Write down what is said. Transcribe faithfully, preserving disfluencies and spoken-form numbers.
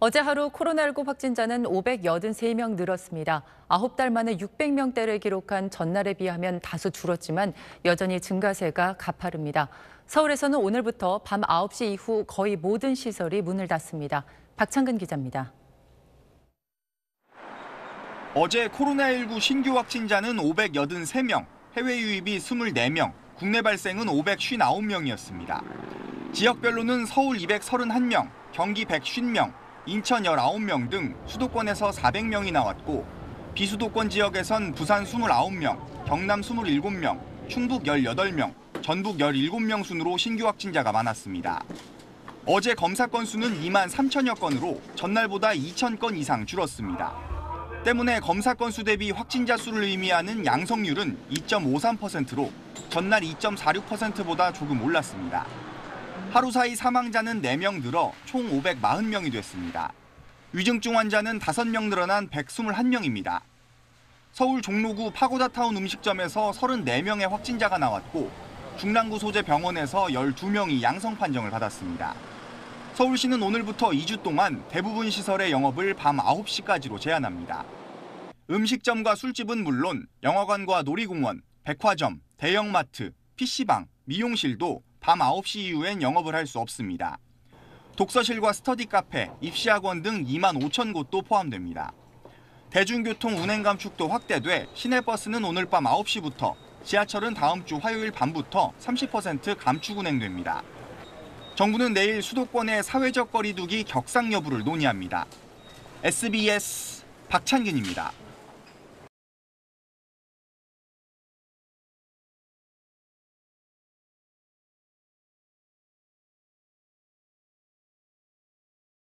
어제 하루 코로나십구 확진자는 오백팔십삼 명 늘었습니다. 아홉 달 만에 육백 명대를 기록한 전날에 비하면 다소 줄었지만 여전히 증가세가 가파릅니다. 서울에서는 오늘부터 밤 아홉 시 이후 거의 모든 시설이 문을 닫습니다. 박창근 기자입니다. 어제 코로나십구 신규 확진자는 오백팔십삼 명, 해외 유입이 이십사 명, 국내 발생은 오백오십구 명이었습니다. 지역별로는 서울 이백삼십일 명, 경기 백오십 명, 인천 십구 명 등 수도권에서 사백 명이 나왔고 비수도권 지역에선 부산 이십구 명, 경남 이십칠 명, 충북 십팔 명, 전북 십칠 명 순으로 신규 확진자가 많았습니다. 어제 검사 건수는 이만 삼천여 건으로 전날보다 이천 건 이상 줄었습니다. 때문에 검사 건수 대비 확진자 수를 의미하는 양성률은 이 점 오삼 퍼센트로 전날 이 점 사육 퍼센트보다 조금 올랐습니다. 하루 사이 사망자는 네 명 늘어 총 오백사십 명이 됐습니다. 위중증 환자는 다섯 명 늘어난 백이십일 명입니다. 서울 종로구 파고다타운 음식점에서 서른네 명의 확진자가 나왔고 중랑구 소재 병원에서 열두 명이 양성 판정을 받았습니다. 서울시는 오늘부터 이 주 동안 대부분 시설의 영업을 밤 아홉 시까지로 제한합니다. 음식점과 술집은 물론 영화관과 놀이공원, 백화점, 대형마트, 피시방, 미용실도 밤 아홉 시 이후엔 영업을 할 수 없습니다. 독서실과 스터디 카페, 입시학원 등 이만 오천 곳도 포함됩니다. 대중교통 운행 감축도 확대돼 시내버스는 오늘 밤 아홉 시부터, 지하철은 다음 주 화요일 밤부터 삼십 퍼센트 감축 운행됩니다. 정부는 내일 수도권의 사회적 거리 두기 격상 여부를 논의합니다. 에스비에스 박찬근입니다.